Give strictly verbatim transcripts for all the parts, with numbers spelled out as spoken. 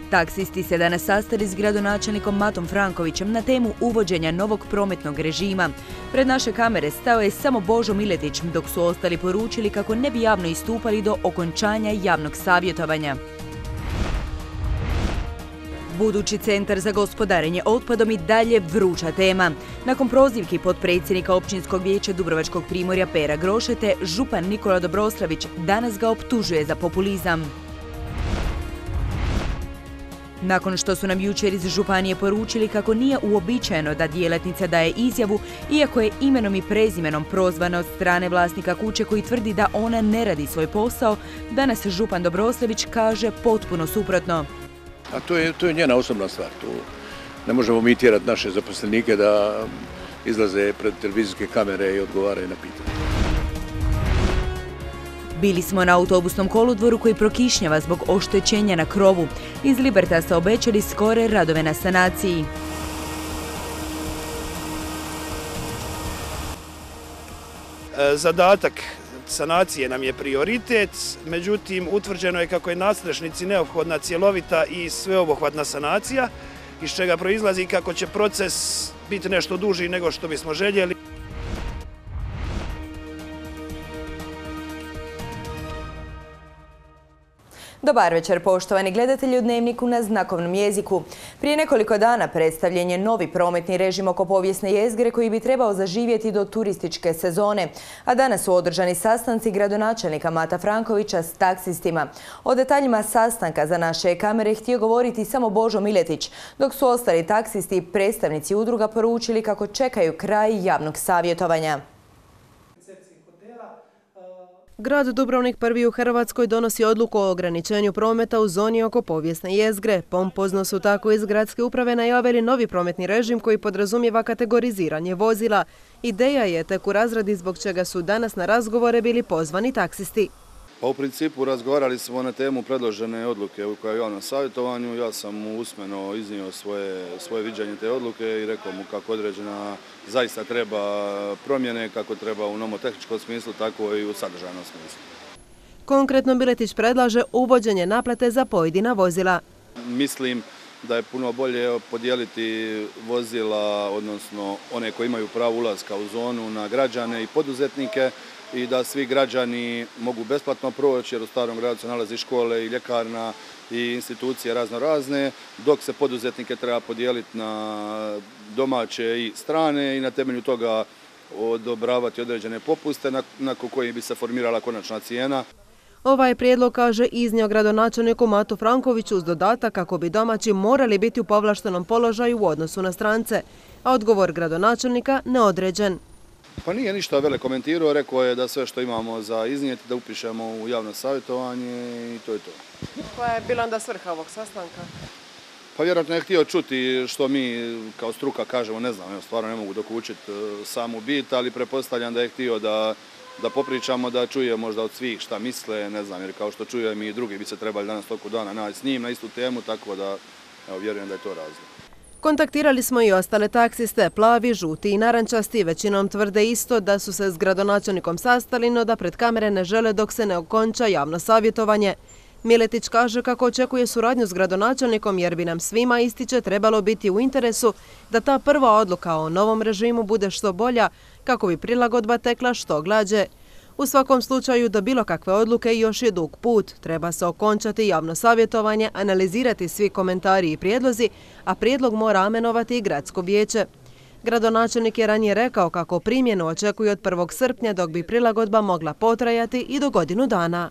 Taksisti se danas sastali s gradonačelnikom Matom Frankovićem na temu uvođenja novog prometnog režima. Pred naše kamere stao je samo Božo Miletić, dok su ostali poručili kako ne bi javno istupali do okončanja javnog savjetovanja. Budući centar za gospodarenje otpadom i dalje vruća tema. Nakon prozivki potpredsjednika općinskog vijeća Dubrovačkog primorja Pera Grošete, župan Nikola Dobroslavić danas ga optužuje za populizam. Nakon što su nam jučer iz županije poručili kako nije uobičajeno da djelatnica daje izjavu, iako je imenom i prezimenom prozvana od strane vlasnika kuće koji tvrdi da ona ne radi svoj posao, danas župan Dobroslavić kaže potpuno suprotno. A to je, to je njena osobna stvar. Tu ne možemo mi tjerati naše zaposlenike da izlaze pred televizijske kamere i odgovaraju na pitanje. Bili smo na autobusnom kolodvoru koji prokišnjava zbog oštećenja na krovu. Iz Libertasa obećali skore radove na sanaciji. Zadatak sanacije nam je prioritet, međutim utvrđeno je kako je nadstrešnici neophodna cjelovita i sveobuhvatna sanacija, iz čega proizlazi kako će proces biti nešto duži nego što bismo željeli. Dobar večer, poštovani gledatelji u Dnevniku na znakovnom jeziku. Prije nekoliko dana predstavljen je novi prometni režim oko povijesne jezgre koji bi trebao zaživjeti do turističke sezone. A danas su održani sastanci gradonačelnika Mata Frankovića s taksistima. O detaljima sastanka za naše kamere htio govoriti samo Božo Miletić, dok su ostali taksisti i predstavnici udruga poručili kako čekaju kraj javnog savjetovanja. Grad Dubrovnik prvi u Hrvatskoj donosi odluku o ograničenju prometa u zoni oko povijesne jezgre. Pompozno su tako iz gradske uprave najavili novi prometni režim koji podrazumijeva kategoriziranje vozila. Ideja je tek u razradi zbog čega su danas na razgovore bili pozvani taksisti. Pa u principu razgovarali smo na temu predložene odluke u kojoj je javnom savjetovanju. Ja sam mu usmeno iznio svoje, svoje viđenje te odluke i rekao mu kako određena zaista treba promjene, kako treba u nomotehničkom smislu, tako i u sadržajnom smislu. Konkretno Miletić predlaže uvođenje naplate za pojedina vozila. Mislim da je puno bolje podijeliti vozila, odnosno one koji imaju pravo ulaska u zonu, na građane i poduzetnike, i da svi građani mogu besplatno proći, jer u Starom gradu se nalazi škole i ljekarna i institucije razno razne, dok se poduzetnike treba podijeliti na domaće i strane i na temelju toga odobravati određene popuste nakon kojih bi se formirala konačna cijena. Ovaj prijedlog, kaže, iznio gradonačelniku Matu Frankoviću uz dodatak kako bi domaći morali biti u povlaštenom položaju u odnosu na strance, a odgovor gradonačelnika neodređen. Pa nije ništa vele komentirao, rekao je da sve što imamo za iznijeti da upišemo u javno savjetovanje i to je to. Koja je bila onda svrha ovog sastanka? Pa vjerojatno je htio čuti što mi kao struka kažemo, ne znam, stvarno ne mogu dokučiti samu bit, ali pretpostavljam da je htio da, da popričamo, da čuje možda od svih šta misle, ne znam, jer kao što čujem i drugi bi se trebali danas toliko dana naći s njim na istu temu, tako da evo, vjerujem da je to razlog. Kontaktirali smo i ostale taksiste, plavi, žuti i narančasti, većinom tvrde isto da su se s gradonačelnikom sastali, no da pred kamere ne žele dok se ne okonča javno savjetovanje. Miletić kaže kako očekuje suradnju s gradonačelnikom jer bi nam svima, ističe, trebalo biti u interesu da ta prva odluka o novom režimu bude što bolja kako bi prilagodba tekla što glađe. U svakom slučaju do bilo kakve odluke još je dug put. Treba se okončati javno savjetovanje, analizirati svi komentari i prijedlozi, a prijedlog mora amenovati i gradsko vijeće. Gradonačelnik je ranije rekao kako primjenu očekuje od prvog srpnja, dok bi prilagodba mogla potrajati i do godinu dana.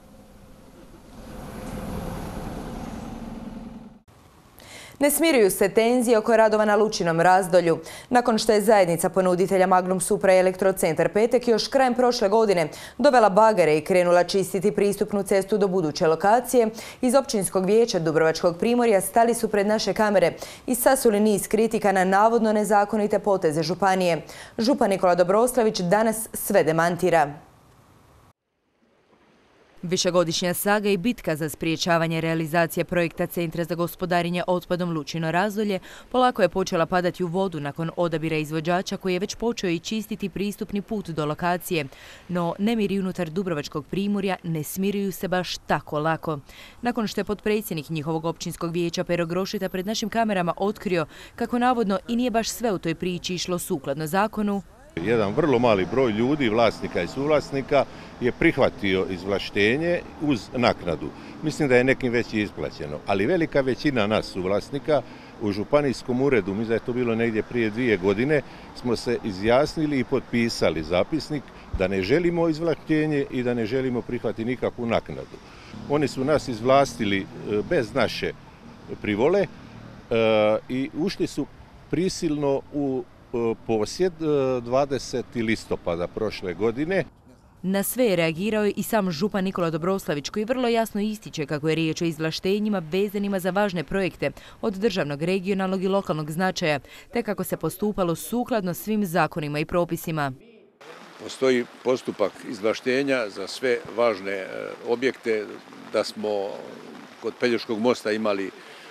Ne smiruju se tenzije oko radova na Lučinom razdolju. Nakon što je zajednica ponuditelja Magnum Supra i Elektrocentar Petek još krajem prošle godine dovela bagere i krenula čistiti pristupnu cestu do buduće lokacije, iz općinskog vijeća Dubrovačkog primorja stali su pred naše kamere i sasuli niz kritika na navodno nezakonite poteze županije. Župan Nikola Dobroslavić danas sve demantira. Višegodišnja saga i bitka za spriječavanje realizacije projekta Centra za gospodarenje otpadom Lučino Razdolje polako je počela padati u vodu nakon odabira izvođača koji je već počeo i čistiti pristupni put do lokacije. No nemiri unutar Dubrovačkog primorja ne smiruju se baš tako lako. Nakon što je potpredsjednik njihovog općinskog vijeća Pero Grošeta pred našim kamerama otkrio kako navodno i nije baš sve u toj priči išlo sukladno zakonu, jedan vrlo mali broj ljudi, vlasnika i suvlasnika, je prihvatio izvlaštenje uz naknadu. Mislim da je nekim već i isplaćeno, ali velika većina nas suvlasnika u županijskom uredu, mislim da je to bilo negdje prije dvije godine, smo se izjasnili i potpisali zapisnik da ne želimo izvlaštenje i da ne želimo prihvatiti nikakvu naknadu. Oni su nas izvlastili bez naše privole i ušli su prisilno u posjed dvadesetog listopada prošle godine. Na sve je reagirao i sam župan Nikola Dobroslavić koji vrlo jasno ističe kako je riječ o izvlaštenjima vezanima za važne projekte od državnog, regionalnog i lokalnog značaja, te kako se postupalo sukladno svim zakonima i propisima. Postoji postupak izvlaštenja za sve važne objekte, da smo kod Pelješkog mosta imali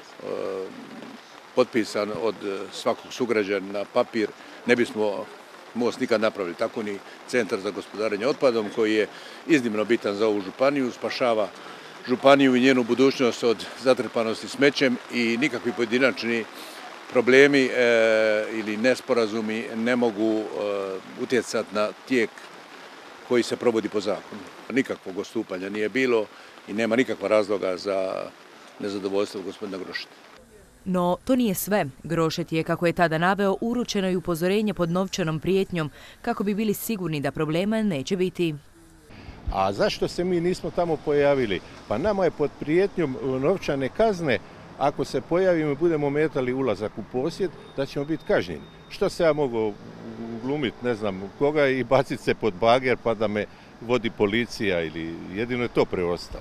potpisan od svakog sugrađana papir, ne bismo most nikad napravili. Tako ni Centar za gospodarenje otpadom koji je iznimno bitan za ovu županiju, spašava županiju i njenu budućnost od zatrpanosti smećem i nikakvi pojedinačni problemi e, ili nesporazumi ne mogu e, utjecati na tijek koji se provodi po zakonu. Nikakvog odstupanja nije bilo i nema nikakva razloga za nezadovoljstvo gospodina Grošeta. No, to nije sve. Grošet je, kako je tada naveo, uručeno i upozorenje pod novčanom prijetnjom kako bi bili sigurni da problema neće biti. A zašto se mi nismo tamo pojavili? Pa nama je pod prijetnjom novčane kazne, ako se pojavimo i budemo metali ulazak u posjed, da ćemo biti kažnjeni. Što se ja mogu glumiti, ne znam koga, i baciti se pod bager pa da me vodi policija, ili jedino je to preostalo.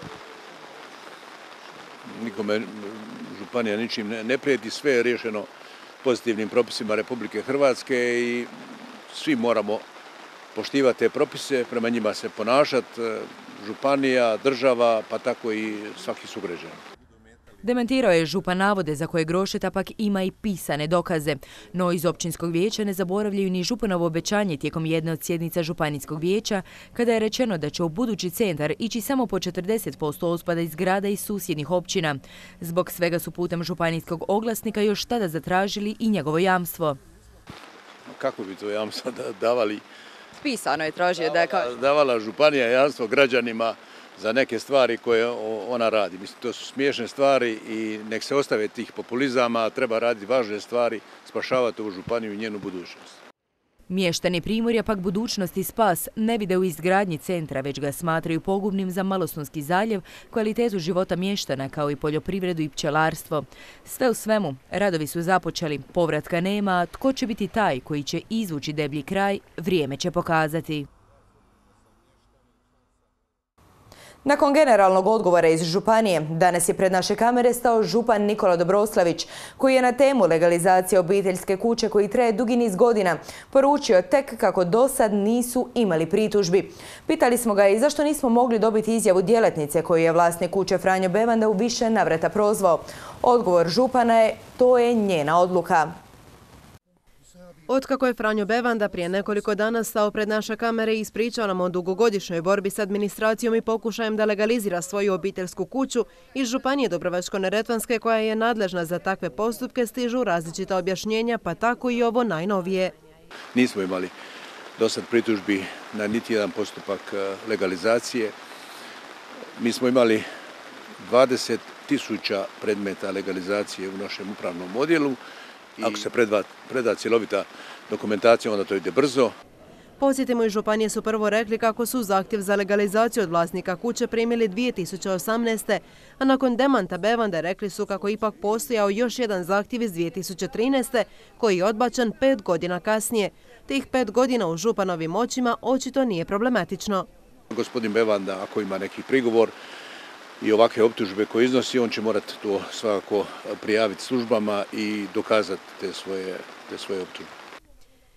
Nikome županija ničim ne prijeti, sve je riješeno pozitivnim propisima Republike Hrvatske i svi moramo poštivati te propise, prema njima se ponašati, županija, država, pa tako i svaki sugrađanin. Dementirao je župan navode za koje Grošeta pak ima i pisane dokaze. No iz općinskog vijeća ne zaboravljaju ni županovo obećanje tijekom jedne od sjednica županijskog vijeća, kada je rečeno da će u budući centar ići samo po četrdeset posto otpada iz grada i susjednih općina. Zbog svega su putem županijskog oglasnika još tada zatražili i njegovo jamstvo. Kako bi to jamstvo davali? Pisano je tražio da je kao... Davala županija jamstvo građanima za neke stvari koje ona radi. Mislim, to su smiješne stvari i nek se ostave tih populizama, treba raditi važne stvari, spašavati ovu županiju i njenu budućnost. Mještani Primorja pak budućnost i spas ne vide u izgradnji centra, već ga smatraju pogubnim za Malostonski zaljev, kvalitetu života mještana kao i poljoprivredu i pčelarstvo. Sve u svemu, radovi su započeli, povratka nema, a tko će biti taj koji će izvući deblji kraj, vrijeme će pokazati. Nakon generalnog odgovora iz županije, danas je pred naše kamere stao župan Nikola Dobroslavić, koji je na temu legalizacije obiteljske kuće koji traje dugi niz godina poručio tek kako do sad nisu imali pritužbi. Pitali smo ga i zašto nismo mogli dobiti izjavu djelatnice koju je vlasnik kuće Franjo Bevanda u više navrata prozvao. Odgovor župana je, to je njena odluka. Otkako je Franjo Bevanda prije nekoliko dana stao pred naše kamere i ispričao nam o dugogodišnjoj borbi s administracijom i pokušajem da legalizira svoju obiteljsku kuću, iz županije Dubrovačko-neretvanske koja je nadležna za takve postupke stižu različita objašnjenja, pa tako i ovo najnovije. Nismo imali do sad pritužbi na niti jedan postupak legalizacije. Mi smo imali dvadeset tisuća predmeta legalizacije u našem upravnom odjelu. Ako se preda, preda cjelovita dokumentacija, onda to ide brzo. Podsjetimo, i županije su prvo rekli kako su zahtjev za legalizaciju od vlasnika kuće primili dvije tisuće osamnaeste. a nakon demanta Bevande rekli su kako ipak postojao još jedan zahtjev iz dvije tisuće trinaeste. koji je odbačen pet godina kasnije. Tih pet godina u županovim očima očito nije problematično. Gospodin Bevanda, ako ima neki prigovor i ovakve optužbe koje iznosi, on će morati to svakako prijaviti službama i dokazati te svoje, te svoje optužbe.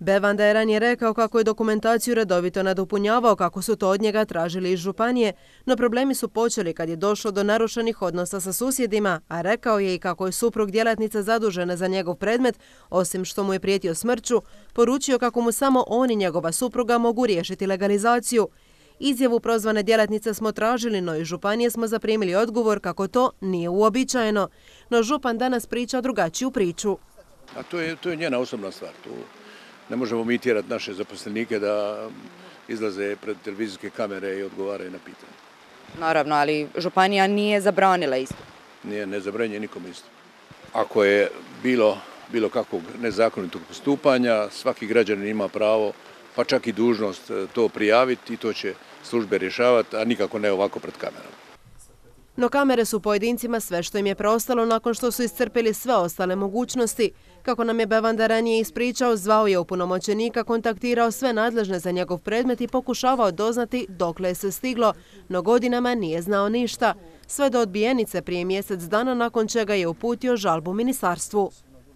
Bevanda je ranije rekao kako je dokumentaciju redovito nadopunjavao kako su to od njega tražili iz županije, no problemi su počeli kad je došlo do narušenih odnosa sa susjedima, a rekao je i kako je suprug djelatnice zadužena za njegov predmet, osim što mu je prijetio smrću, poručio kako mu samo on i njegova supruga mogu riješiti legalizaciju. Izjavu prozvane djelatnice smo tražili, no iz županije smo zaprimili odgovor kako to nije uobičajeno. No župan danas priča drugačiju priču. A to je, to je njena osobna stvar. To ne možemo mi tjerati naše zaposlenike da izlaze pred televizijske kamere i odgovaraju na pitanje. Naravno, ali županija nije zabranila isto. Nije, ne zabranjuje nikom isto. Ako je bilo, bilo kakvog nezakonitog postupanja, svaki građanin ima pravo, pa čak i dužnost to prijaviti i to će službe rješavati, a nikako ne ovako pred kamerama. No kamere su pojedincima sve što im je preostalo nakon što su iscrpili sve ostale mogućnosti. Kako nam je Bevanda ranije ispričao, zvao je opunomoćenika, kontaktirao sve nadležne za njegov predmet i pokušavao doznati dokle je se stiglo, no godinama nije znao ništa. Sve do odbijenice prije mjesec dana, nakon čega je uputio žalbu ministarstvu.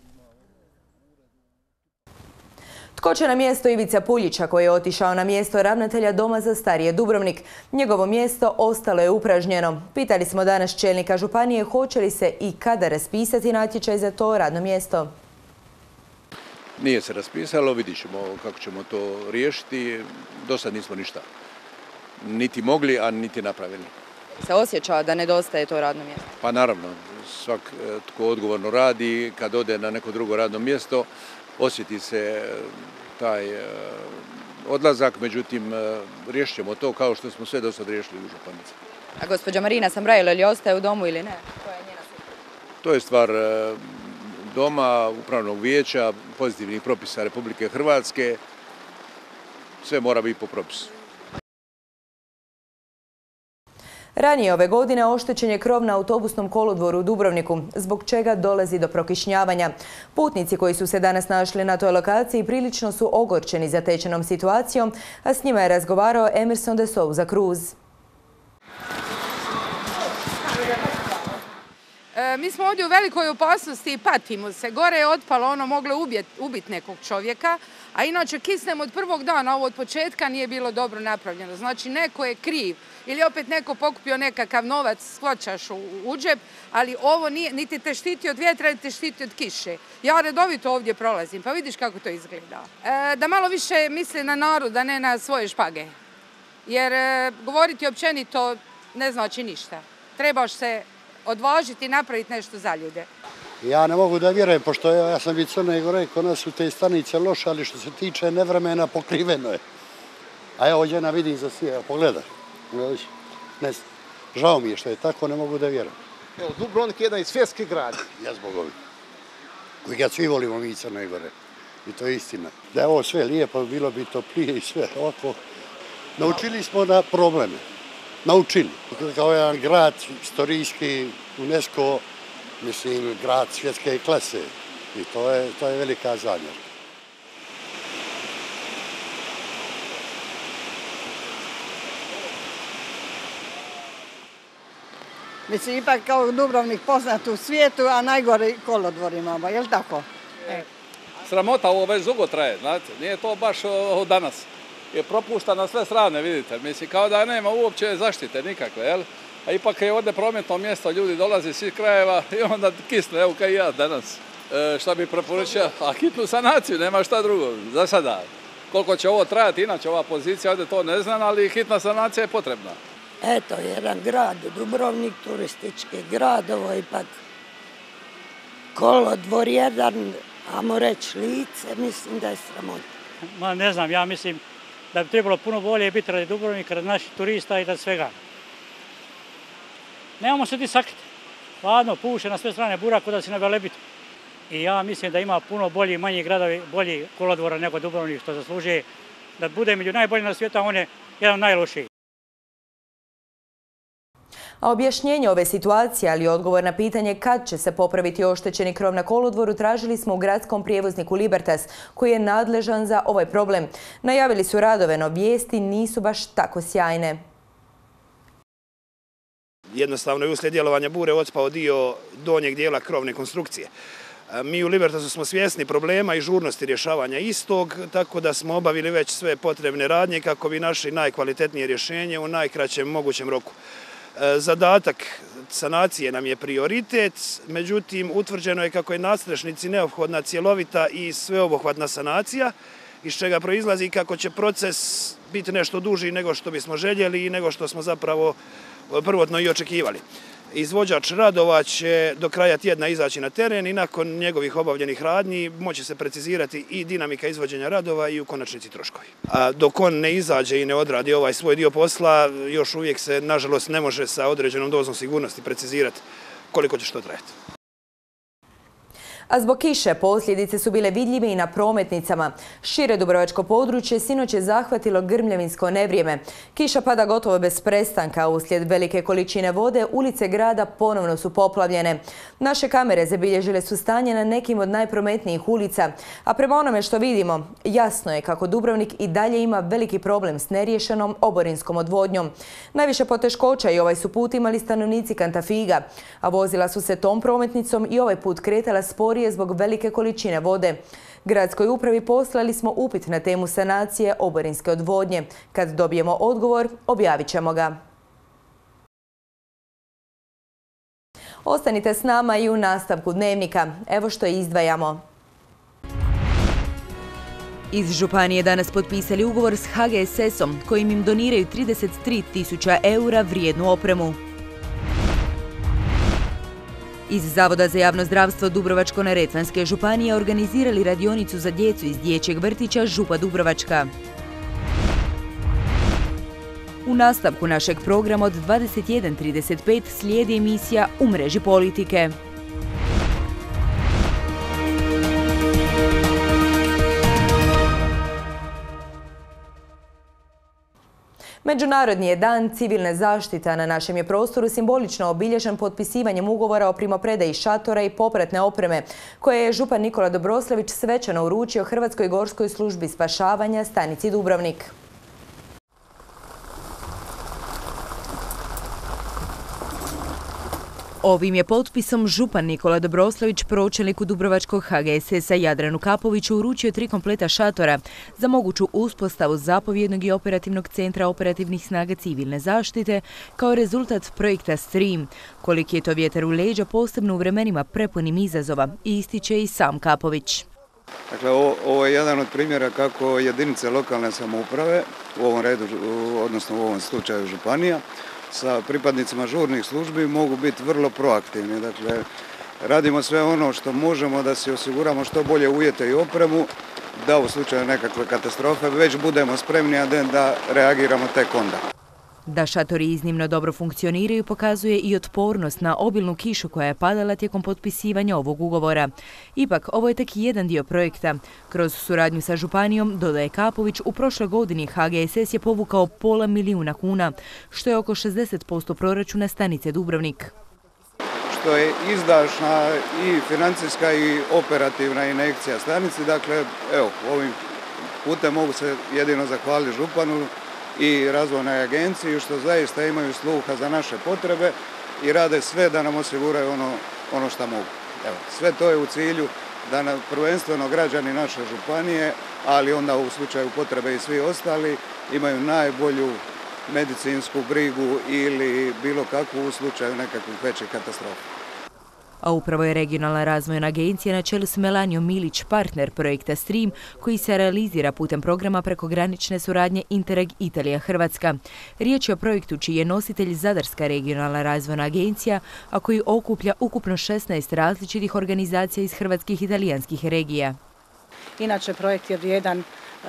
Tko će na mjesto Ivica Puljića, koji je otišao na mjesto ravnatelja Doma za starije Dubrovnik? Njegovo mjesto ostalo je upražnjeno. Pitali smo danas čelnika županije hoće li se i kada raspisati natječaj za to radno mjesto. Nije se raspisalo, vidit ćemo kako ćemo to riješiti. Do sad nismo ništa niti mogli, a niti napravili. Se osjeća da nedostaje to radno mjesto? Pa naravno, svak tko odgovorno radi, kad ode na neko drugo radno mjesto, osjeti se taj odlazak, međutim riješit ćemo to kao što smo sve do sad riješili u županici. A gospođa Marina Sambrajlo, li ostaje u domu ili ne? To je njena supruga. To je stvar doma, upravnog vijeća, pozitivnih propisa Republike Hrvatske. Sve mora biti po propisu. Ranije ove godine oštećen je krov na autobusnom kolodvoru u Dubrovniku, zbog čega dolazi do prokišnjavanja. Putnici koji su se danas našli na toj lokaciji prilično su ogorčeni zatečenom situacijom, a s njima je razgovarao Emerson de Souza Cruz. E, mi smo ovdje u velikoj opasnosti i patimo se. Gore je otpalo, ono moglo ubiti nekog čovjeka, a inače kisnemo od prvog dana, ovo od početka nije bilo dobro napravljeno. Znači neko je kriv ili opet neko pokupio nekakav novac, shvaćaš u, u džep, ali ovo nije, niti te štiti od vjetra, niti te štiti od kiše. Ja redovito ovdje prolazim, pa vidiš kako to izgleda. E, da malo više misli na narod, a ne na svoje špage. Jer e, govoriti općenito ne znači ništa. Trebaš se odvažiti i napraviti nešto za ljude. Ja ne mogu da vjerujem, pošto ja, ja sam bi Crne Gore, kod nas su te stanice loše, ali što se tiče nevremena pokriveno je. A evo ovdje na vidim za svi, evo pogledaj. Ne, žao mi je što je tako, ne mogu da vjerujem. Evo, Dubrovnik je jedan svjetski grad. Ja zbog ovih. Koji ga svi volimo mi Crne Gore. I to je istina. Da je ovo sve lijepo, bilo bi toplije i sve ovako. Naučili smo na probleme. Naučili. Kao jedan grad istorijski, UNESCO, mislim, grad svjetske klase. I to je, to je velika zamjerka. Mislim, ipak kao Dubrovnik poznat u svijetu, a najgore kolodvor imamo, je li tako? E. Sramota, ovo već dugo traje, znate, nije to baš od danas. Je propušta na sve strane, vidite, mislim, kao da nema uopće zaštite nikakve, jel? A ipak je ovdje prometno mjesto, ljudi dolaze iz svih krajeva i onda kisne, evo kao i ja danas. E, šta bi preporučio? A hitnu sanaciju, nema šta drugo, za sada. Koliko će ovo trajati, inače ova pozicija, ovdje to ne znam, ali hitna sanacija je potrebna. Eto, jedan grad, Dubrovnik, turistički grad, ovo je ipak kolodvor jedan, ajmo reći lice, mislim da je sramota. Ma ne znam, ja mislim da bi trebalo puno bolje biti radi Dubrovnika, radi naših turista i radi svega. Nemamo se ti sakriti. Hladno, puše na sve strane burak da si na Velebitu. I ja mislim da ima puno bolji, manji gradovi, bolji kolodvora nego Dubrovnik, što zaslužuje da bude među najboljim na svijetu, a on je jedan najlošiji. A objašnjenje ove situacije, ali odgovor na pitanje kad će se popraviti oštećeni krov na kolodvoru, tražili smo u gradskom prijevozniku Libertas, koji je nadležan za ovaj problem. Najavili su radove, no vijesti nisu baš tako sjajne. Jednostavno je uslijed djelovanja bure otpao dio donjeg dijela krovne konstrukcije. Mi u Libertasu smo svjesni problema i žurnosti rješavanja istog, tako da smo obavili već sve potrebne radnje kako bi našli najkvalitetnije rješenje u najkraćem mogućem roku. Zadatak sanacije nam je prioritet, međutim utvrđeno je kako je nadstrešnici neophodna cjelovita i sveobuhvatna sanacija, iz čega proizlazi kako će proces biti nešto duži nego što bismo željeli i nego što smo zapravo prvotno i očekivali. Izvođač radova će do kraja tjedna izaći na teren i nakon njegovih obavljenih radnji moći se precizirati i dinamika izvođenja radova i u konačnici troškovi. A dok on ne izađe i ne odradi ovaj svoj dio posla, još uvijek se, nažalost, ne može sa određenom dozom sigurnosti precizirati koliko će što trajati. A zbog kiše posljedice su bile vidljive i na prometnicama. Šire dubrovačko područje sinoć je zahvatilo grmljavinsko nevrijeme. Kiša pada gotovo bez prestanka. Uslijed velike količine vode ulice grada ponovno su poplavljene. Naše kamere zabilježile su stanje na nekim od najprometnijih ulica. A prema onome što vidimo, jasno je kako Dubrovnik i dalje ima veliki problem s neriješenom oborinskom odvodnjom. Najviše poteškoća i ovaj su put imali stanovnici Kantafiga, a vozila su se tom prometnicom i ovaj put kretala sporije zbog velike količine vode. Gradskoj upravi poslali smo upit na temu sanacije oborinske odvodnje. Kad dobijemo odgovor, objavit ćemo ga. Ostanite s nama i u nastavku dnevnika. Evo što izdvajamo. Iz županije danas potpisali ugovor s H G S S-om kojim im doniraju trideset tri tisuća eura vrijednu opremu. Iz Zavoda za javno zdravstvo Dubrovačko-neretvanske županije organizirali radionicu za djecu iz dječjeg vrtića Župa Dubrovačka. U nastavku našeg programa od dvadeset jedan trideset pet slijedi emisija U mreži politike. Međunarodni je dan civilne zaštite, a na našem je prostoru simbolično obilježen potpisivanjem ugovora o primopredaji šatora i popratne opreme, koje je župan Nikola Dobroslavić svečano uručio Hrvatskoj gorskoj službi spašavanja stanici Dubrovnik. Ovim je potpisom župan Nikola Dobroslavić pročelniku Dubrovačkog H G S S-a Jadranu Kapoviću uručio tri kompleta šatora za moguću uspostavu zapovjednog i operativnog centra operativnih snaga civilne zaštite kao rezultat projekta Stream. Koliki je to vjetar u leđa, posebno u vremenima prepunim izazova, ističe i sam Kapović. Dakle, ovo, ovo je jedan od primjera kako jedinice lokalne samouprave, u ovom redu, odnosno u ovom slučaju županija, sa pripadnicima žurnih službi mogu biti vrlo proaktivni. Dakle, radimo sve ono što možemo da si osiguramo što bolje uvjete i opremu, da u slučaju nekakve katastrofe već budemo spremni, a da reagiramo tek onda. Da šatori iznimno dobro funkcioniraju pokazuje i otpornost na obilnu kišu koja je padala tijekom potpisivanja ovog ugovora. Ipak, ovo je tek jedan dio projekta. Kroz suradnju sa županijom, dodaje Kapović, u prošloj godini H G S S je povukao pola milijuna kuna, što je oko šezdeset posto proračuna stanice Dubrovnik. Što je izdašna i financijska i operativna injekcija stanici. Dakle, evo, ovim putem mogu se jedino zahvaliti županu i razvojnoj agenciji što zaista imaju sluha za naše potrebe i rade sve da nam osiguraju ono, ono što mogu. Evo, sve to je u cilju da nam prvenstveno građani naše županije, ali onda u slučaju potrebe i svi ostali, imaju najbolju medicinsku brigu ili bilo kakvu u slučaju nekakvih većih katastrofa. A upravo je Regionalna razvojna agencija na čelu s Melanijom Milić partner projekta Stream, koji se realizira putem programa prekogranične suradnje Interreg Italija-Hrvatska. Riječ je o projektu čiji je nositelj Zadarska regionalna razvojna agencija, a koji okuplja ukupno šesnaest različitih organizacija iz hrvatskih i italijanskih regija. Inače, projekt je vrijedan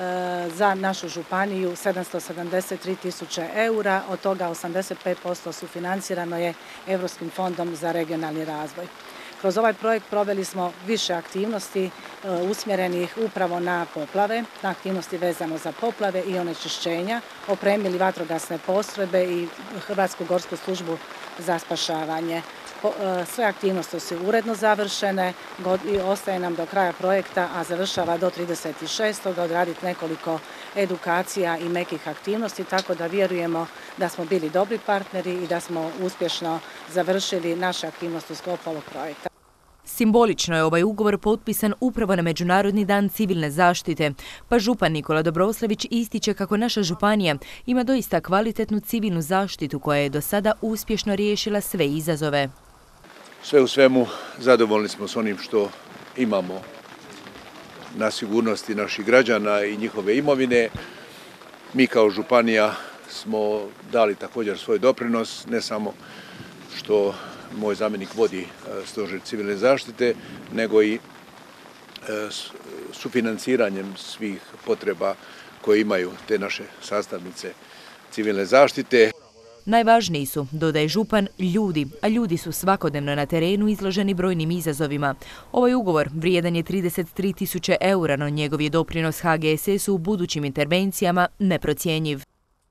za našu županiju sedamsto sedamdeset tri tisuće eura, od toga osamdeset pet posto sufinancirano je Europskim fondom za regionalni razvoj. Kroz ovaj projekt proveli smo više aktivnosti usmjerenih upravo na poplave, na aktivnosti vezano za poplave i onečišćenja, opremili vatrogasne postrojbe i Hrvatsku gorsku službu za spašavanje. Sve aktivnosti su uredno završene i ostaje nam do kraja projekta, a završava do trideset šestog odraditi nekoliko edukacija i mekih aktivnosti, tako da vjerujemo da smo bili dobri partneri i da smo uspješno završili naše aktivnosti u sklopu ovog projekta. Simbolično je ovaj ugovor potpisan upravo na Međunarodni dan civilne zaštite, pa župan Nikola Dobroslević ističe kako naša županija ima doista kvalitetnu civilnu zaštitu koja je do sada uspješno riješila sve izazove. Sve u svemu zadovoljni smo s onim što imamo na sigurnosti naših građana i njihove imovine. Mi kao županija smo dali također svoj doprinos, ne samo što moj zamjenik vodi stožer civilne zaštite, nego i sufinanciranjem svih potreba koje imaju te naše sastavnice civilne zaštite. Najvažniji su, dodaje župan, ljudi, a ljudi su svakodnevno na terenu izloženi brojnim izazovima. Ovaj ugovor vrijedan je trideset tri tisuće eura, no njegov je doprinos H G S S-u u budućim intervencijama neprocjenjiv.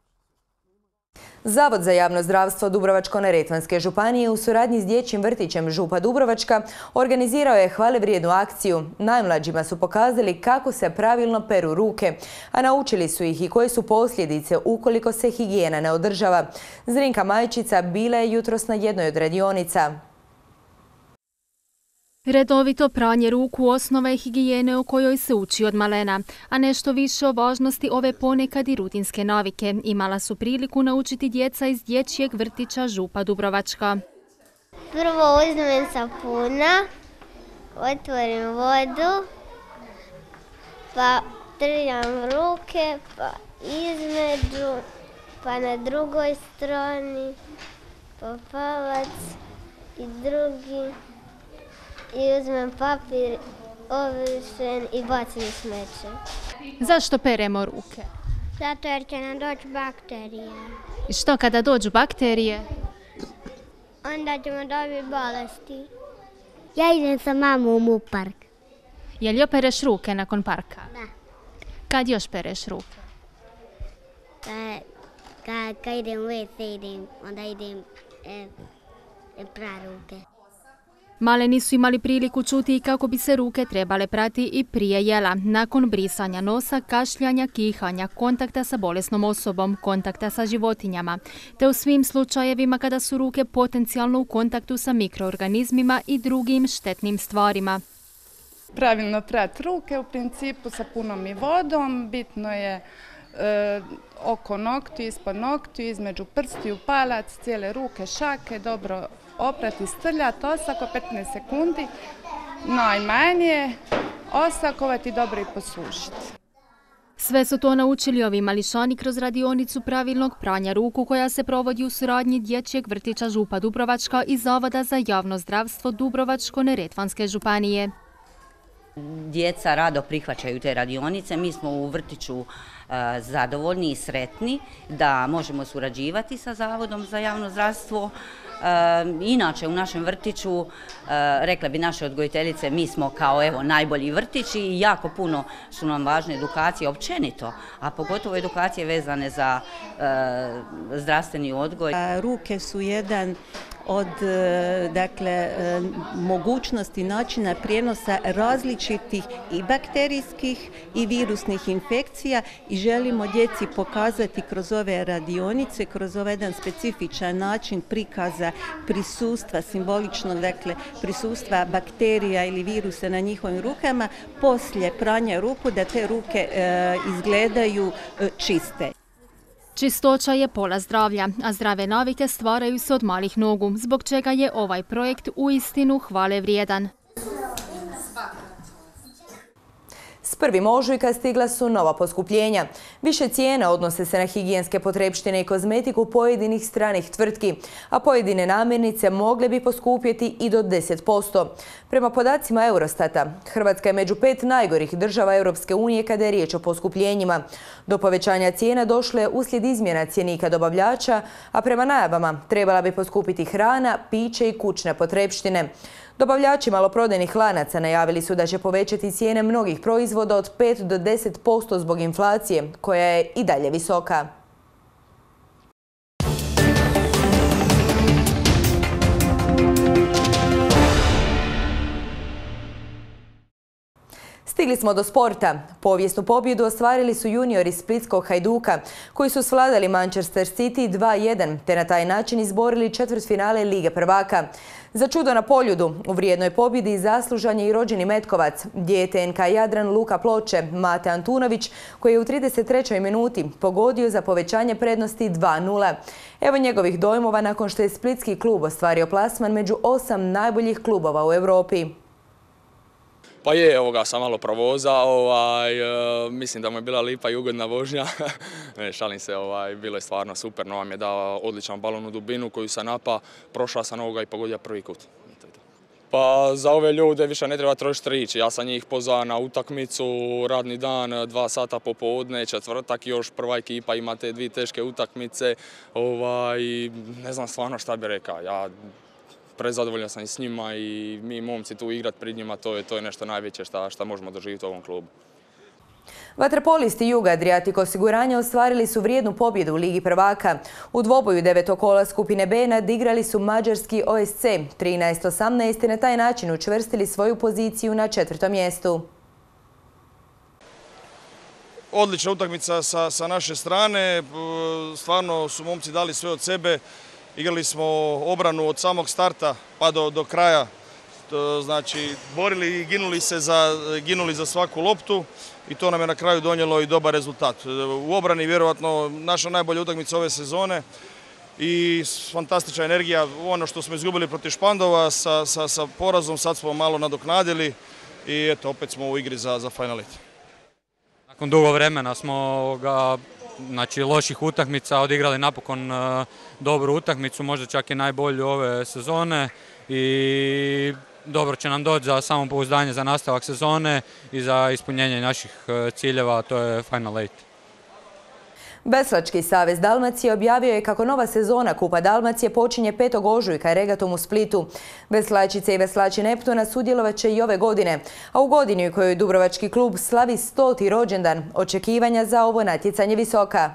Zavod za javno zdravstvo Dubrovačko-neretvanske županije u suradnji s dječjim vrtićem Župa Dubrovačka organizirao je hvalevrijednu akciju. Najmlađima su pokazali kako se pravilno peru ruke, a naučili su ih i koje su posljedice ukoliko se higijena ne održava. Zrinka Majčica bila je jutros na jednoj od radionica. Redovito pranje ruku osnova je higijene o kojoj se uči od malena, a nešto više o važnosti ove ponekad i rutinske navike imala su priliku naučiti djeca iz dječjeg vrtića Župa Dubrovačka. Prvo uzmem sapuna, otvorim vodu, pa trljam ruke, pa između, pa na drugoj strani, pa palac i drugi. I uzmem papir, obrišem i bacim u smeće. Zašto peremo ruke? Zato jer će nam doći bakterije. I što kada dođu bakterije? Onda ćemo dobiti bolesti. Ja idem sa mamom u park. Je li opereš ruke nakon parka? Da. Kad još pereš ruke? Kad, kad, kad idem u ve ce idem, onda idem e, e, pra ruke. Maleni su imali priliku čuti i kako bi se ruke trebale prati i prije jela, nakon brisanja nosa, kašljanja, kihanja, kontakta sa bolesnom osobom, kontakta sa životinjama, te u svim slučajevima kada su ruke potencijalno u kontaktu sa mikroorganizmima i drugim štetnim stvarima. Pravilno prati ruke, u principu sapunom i vodom, bitno je e, oko nokti, ispod nokti, između prstiju, palac, cijele ruke, šake, dobro oprati, strljati, osako petnaest sekundi, najmanje, osakovati, dobro i posušiti. Sve su to naučili ovi mališani kroz radionicu pravilnog pranja ruku koja se provodi u suradnji dječjeg vrtića Župa Dubrovačka i Zavoda za javno zdravstvo Dubrovačko-neretvanske županije. Djeca rado prihvaćaju te radionice, mi smo u vrtiću zadovoljni i sretni da možemo surađivati sa Zavodom za javno zdravstvo. Inače u našem vrtiću, rekla bi naše odgojiteljice, mi smo kao evo najbolji vrtić i jako puno su nam važne edukacije općenito, a pogotovo edukacije vezane za zdravstveni odgoj. Ruke su jedan od dakle, mogućnosti načina prijenosa različitih i bakterijskih i virusnih infekcija i želimo djeci pokazati kroz ove radionice, kroz ovaj jedan specifičan način prikaza prisustva, simboličnog dakle, prisustva bakterija ili virusa na njihovim rukama, poslije pranja ruku da te ruke e, izgledaju e, čiste. Čistoća je pola zdravlja, a zdrave navike stvaraju se od malih nogu, zbog čega je ovaj projekt uistinu hvale vrijedan. S prvim ožujka stigla su nova poskupljenja. Više cijena odnose se na higijenske potrepštine i kozmetiku pojedinih stranih tvrtki, a pojedine namirnice mogle bi poskupjeti i do deset posto. Prema podacima Eurostata, Hrvatska je među pet najgorih država Europske unije kada je riječ o poskupljenjima. Do povećanja cijena došlo je uslijed izmjena cjenika dobavljača, a prema najavama trebala bi poskupiti hrana, piće i kućne potrepštine. Dobavljači maloprodajnih lanaca najavili su da će povećati cijene mnogih proizvoda od pet do deset posto zbog inflacije, koja je i dalje visoka. Stigli smo do sporta. Povijesnu pobjedu ostvarili su juniori Splitskog Hajduka, koji su svladali Manchester City dva jedan, te na taj način izborili četvrtfinale Lige prvaka. Za čudo na Poljudu, u vrijednoj pobjedi zaslužan je i rođeni Metkovac, dijete en ka Jadran Luka Ploče, Mate Antunović, koji je u trideset trećoj minuti pogodio za povećanje prednosti dva nula. Evo njegovih dojmova nakon što je splitski klub ostvario plasman među osam najboljih klubova u Europi. Pa je, evo ga, sam malo provozao, ovaj, e, mislim da mu je bila lipa i ugodna vožnja. Ne, šalim se, ovaj, bilo je stvarno super, no vam je dao odličan balon u dubinu koju sam napa, prošao sam ovoga i pogodio prvi kut. Pa za ove ljude više ne treba trošiti riječi, ja sam njih pozvao na utakmicu, radni dan, dva sata popodne, četvrtak još prva ekipa ima te dvije teške utakmice, ovaj, ne znam stvarno šta bi rekao. Ja, Prezadovoljan sam i s njima i mi momci tu igrati pred njima, to je, to je nešto najveće što možemo doživjeti u ovom klubu. Vaterpolisti Juga Adriatic osiguranja ostvarili su vrijednu pobjedu u Ligi prvaka. U dvoboju devetog kola skupine B nadigrali su mađarski O S C trinaest osamnaest i na taj način učvrstili svoju poziciju na četvrtom mjestu. Odlična utakmica sa, sa naše strane, stvarno su momci dali sve od sebe. Igrali smo obranu od samog starta pa do, do kraja, znači borili i ginuli se za, ginuli za svaku loptu i to nam je na kraju donijelo i dobar rezultat. U obrani vjerojatno naša najbolja utakmica ove sezone i fantastična energija. Ono što smo izgubili protiv Špandova sa, sa, sa porazom, sad smo malo nadoknadili i eto, opet smo u igri za, za Final Eight. Nakon dugo vremena smo ga Znači, loših utakmica, odigrali napokon uh, dobru utakmicu, možda čak i najbolju ove sezone i dobro će nam doći za samopouzdanje za nastavak sezone i za ispunjenje naših uh, ciljeva, a to je Final Eight. Veslački savez Dalmacije objavio je kako nova sezona Kupa Dalmacije počinje petog ožujka regatom u Splitu. Veslačice i veslači Neptuna sudjelovat će i ove godine, a u godini u kojoj Dubrovački klub slavi stoti rođendan, očekivanja za ovo natjecanje visoka.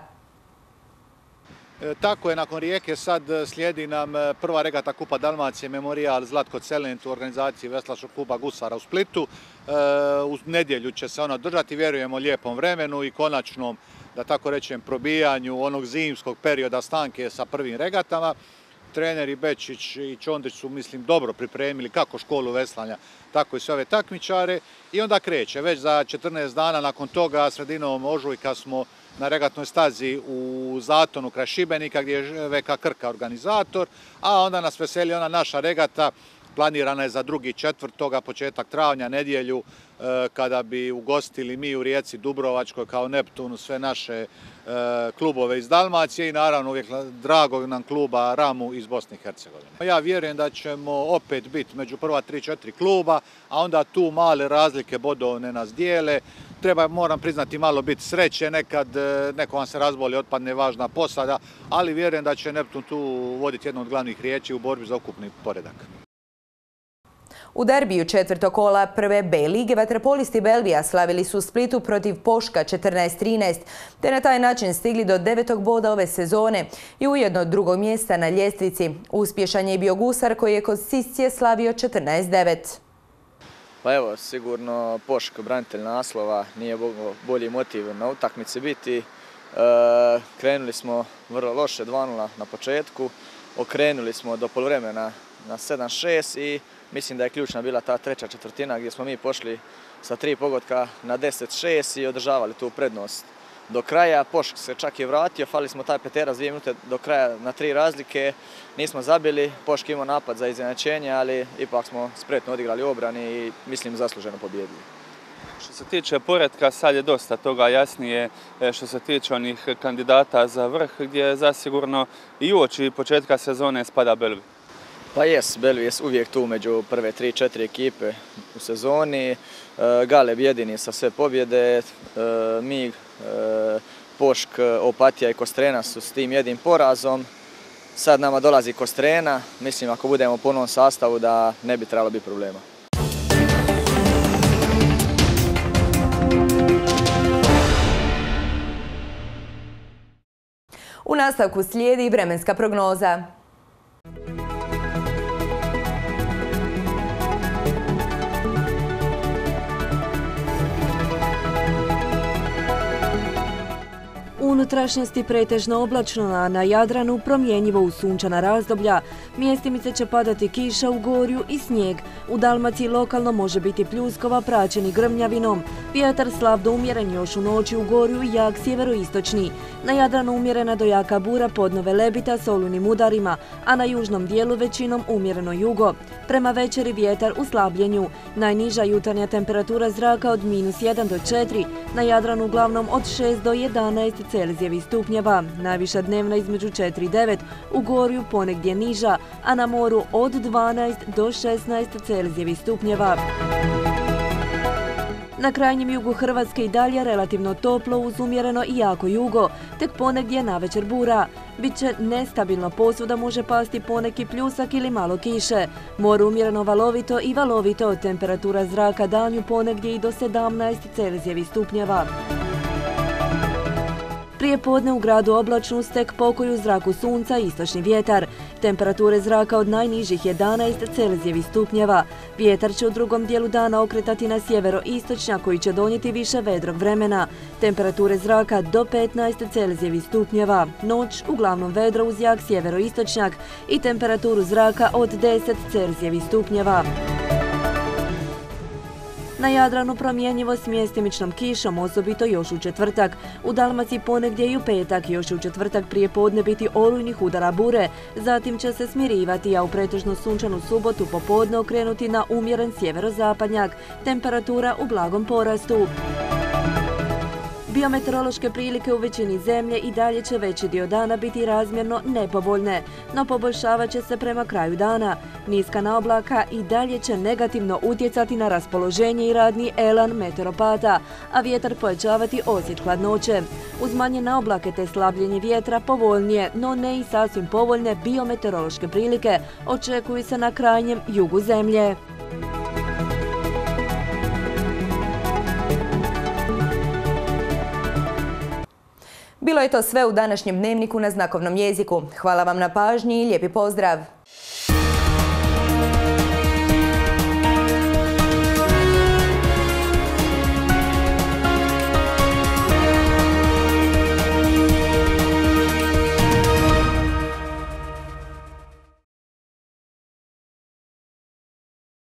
E, tako je, nakon Rijeke sad slijedi nam prva regata Kupa Dalmacije, memorijal Zlatko Celent u organizaciji Veslačkog kluba Gusara u Splitu. E, u nedjelju će se ona držati, vjerujemo, lijepom vremenu i konačnom, da tako rečem, probijanju onog zimskog perioda stanke sa prvim regatama. Treneri Bečić i Čondić su, mislim, dobro pripremili kako školu veslanja, tako i sve ove takmičare i onda kreće. Već za četrnaest dana nakon toga, sredinom ožujka, smo na regatnoj stazi u Zatonu kraj Šibenika gdje je V K Krka organizator, a onda nas veseli ona naša regata. Planirana je za drugi četvrtoga, početak travnja, nedjelju, kada bi ugostili mi u Rijeci Dubrovačkoj kao Neptunu sve naše klubove iz Dalmacije i naravno uvijek dragog nam kluba Ramu iz Bosne i Hercegovine. Ja vjerujem da ćemo opet biti među prva tri četiri kluba, a onda tu male razlike bodovne nas dijele. Treba, moram priznati, malo biti sreće, nekad neko vam se razboli, otpadne važna posada, ali vjerujem da će Neptun tu voditi jednu od glavnih riječi u borbi za ukupni poredak. U derbiju četvrtog kola prve B lige vaterpolisti Belvija slavili su u Splitu protiv Poška četrnaest trinaest, te na taj način stigli do devetog boda ove sezone i ujedno od drugog mjesta na ljestvici. Uspješan je i bio Gusar koji je kod Siscije slavio četrnaest devet. Pa evo, sigurno Pošk, branitelj naslova, nije bolji motiv na utakmici biti. E, krenuli smo vrlo loše dva nula na početku, okrenuli smo do poluvremena na sedam šest i mislim da je ključna bila ta treća četvrtina gdje smo mi pošli sa tri pogotka na deset šest i održavali tu prednost do kraja. Pošk se čak je vratio, fali smo taj peterac dvije minute do kraja na tri razlike. Nismo zabili, Pošk imao napad za iznenađenje, ali ipak smo spretno odigrali u obrani i mislim zasluženo pobijedili. Što se tiče poretka, sad je dosta toga jasnije što se tiče onih kandidata za vrh gdje zasigurno i uoči početka sezone spada Belvi. Pa jes, Belvi je uvijek tu među prve tri četiri ekipe u sezoni. Galeb jedini sa sve pobjede, Mig, Pošk, Opatija i Kostrena su s tim jednim porazom. Sad nama dolazi Kostrena, mislim ako budemo u punom sastavu da ne bi trebalo biti problema. U nastavku slijedi vremenska prognoza. unutrašnjosti pretežno oblačno, a na Jadranu promjenjivo u sunčana razdoblja. Mjestimice će padati kiša u Gorju i snijeg. U Dalmaciji lokalno može biti pljuskova praćeni grmljavinom. Vjetar slab do umjeren još u noći u Gorju i jak sjeveroistočni. Na Jadranu umjerena do jaka bura podnove lebita s olujnim udarima, a na južnom dijelu većinom umjereno jugo. Prema večeri vjetar u slabljenju. Najniža jutarnja temperatura zraka od minus jedan do četiri, na Jadranu uglavnom od šest do jedanaest Celzijevih stupnjeva. Najviša dnevna između četiri i devet, u Gorju ponegdje niža, a na moru od dvanaest do šesnaest Celzijevih stupnjeva. Na krajnjem jugu Hrvatske i dalje relativno toplo uz umjereno i jako jugo, tek ponegdje navečer bura. Biće nestabilno, posvuda može pasti poneki pljusak ili malo kiše. More umjereno valovito i valovito, temperatura zraka danju ponegdje i do sedamnaest Celzijevih stupnjeva. Prije podne u gradu oblačno uz tek pokoj u zraku sunca i istočni vjetar. Temperature zraka od najnižih jedanaest Celzijevih stupnjeva. Vjetar će u drugom dijelu dana okretati na sjevero-istočnjak koji će donijeti više vedrog vremena. Temperature zraka do petnaest Celzijevih stupnjeva. Noć uglavnom vedro uz jak sjevero-istočnjak i temperaturu zraka od deset Celzijevih stupnjeva. Na Jadranu promjenjivo s mjestimičnom kišom, osobito još u četvrtak. U Dalmaciji ponegdje i u petak, još u četvrtak prije podne biti olujnih udara bure. Zatim će se smirivati, a u pretežno sunčanu subotu popodne okrenuti na umjeren sjeverozapadnjak. Temperatura u blagom porastu. Biometeorološke prilike u većini zemlje i dalje će veći dio dana biti razmjerno nepovoljne, no poboljšavat će se prema kraju dana. Niska naoblaka i dalje će negativno utjecati na raspoloženje i radni elan meteoropata, a vjetar pojačavati osjet hladnoće. Uz manje naoblake te slabljenje vjetra povoljnije, no ne i sasvim povoljne biometeorološke prilike očekuju se na krajnjem jugu zemlje. Bilo je to sve u današnjem dnevniku na znakovnom jeziku. Hvala vam na pažnji i lijepi pozdrav!